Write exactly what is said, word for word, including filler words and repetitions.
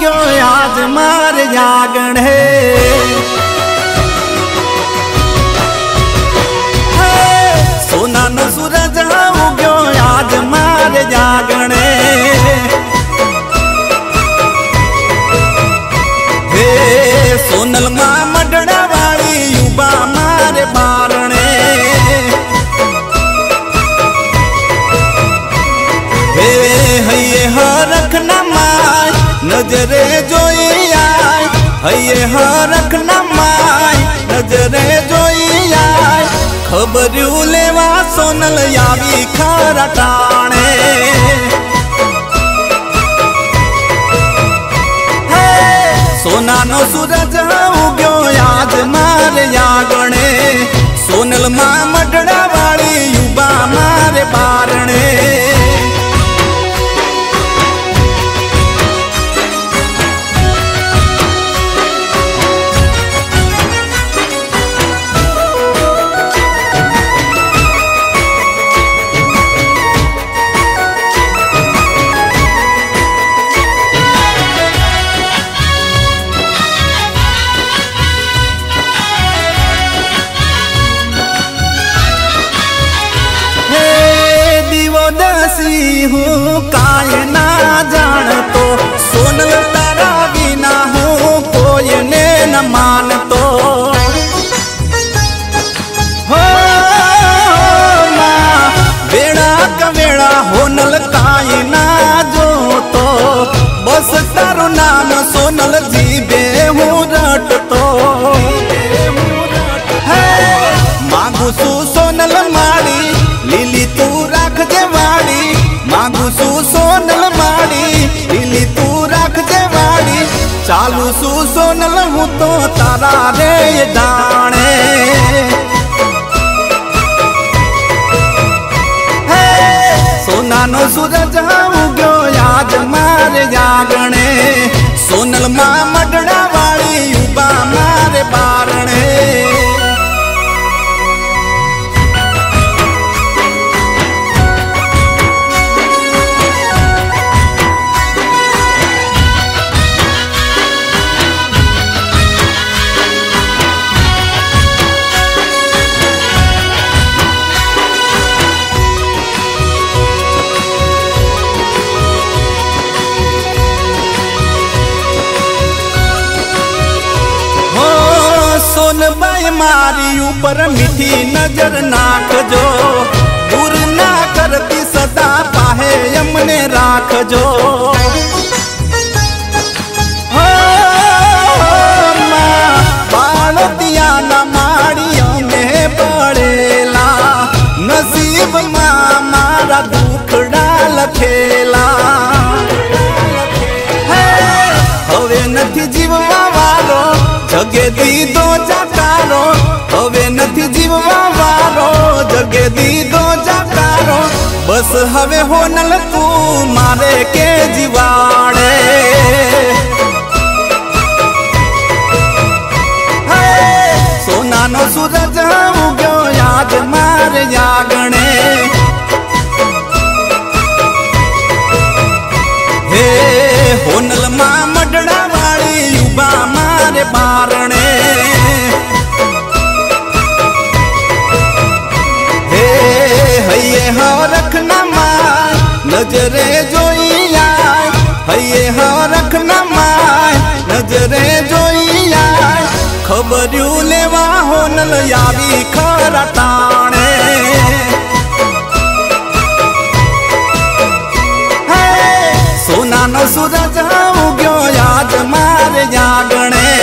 उग्यो आज मार जागण सोना नो सूरज उग्यो आज मार जागण हे सोनल मा मडड़ा वाली युवा मारे बारणे हे हये हरख न माय नजरे जोई आय हये हरख न माय नजरे जोई आय खबरू लेवा सोनल यावी खरा टाणे सोना नो सूरज उग्यो आज मारे जागणे सोनल मा मडड़ा वाली युवा मारे बारणे हूँ काय ना जान तो सोनल तारा बिना हूँ कोई ने न मान तो हो माँ बेड़ा कवेड़ा होनल काय ना जो तो बस तारो नाम सोनल जीवे हूँ रट तो मांगू सु सोनल माड़ी लीली तू रख जे वाड़ी मांगू सु सोनल माड़ी लीली तू रख जे वाड़ी चालू सु सोनल हूँ तो तारा रे दाणे सोना नो सूरज उग्यो आज मारे जागणे सोनल मा मडड़ा वाली युवा मारे बारणे सोन बाई मारी ऊपर मीठी नजर नाख जो दूर ना करती सदा पाहे यमने राख जो बाल दिया न माड़ियों में पड़ेला नसीब माँ मारा दुखड़ा लखेला हवे नथी जीववा वालो जगे दी दो जाकारो हवे नथी जीववा वारो जगे दी दो जाकारो बस हवे होनल तू मारे के जीवाड़े सोना नो सूरज उग्यो आज मारे जागणे हे होनल मा मडड़ा वाली युवा मारे बारणे हे हये हरख न माय नजरे जोई आय हये हरख न माय नजरे जोई आय खबरू लेवा होनल यावी खरा टाणे सोना नो सूरज उग्यो आज मारे जागणे